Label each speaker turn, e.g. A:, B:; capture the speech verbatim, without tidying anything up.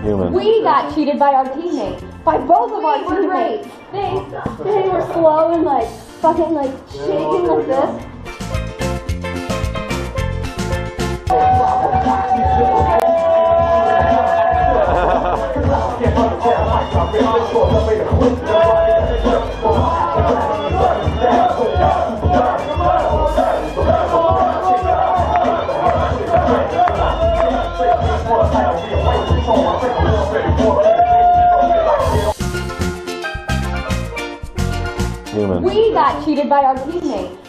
A: Human.
B: We got cheated by our teammates. By both of our teammates. They, they were slow and like fucking like shaking like this.
A: Human.
B: We got cheated by our teammates.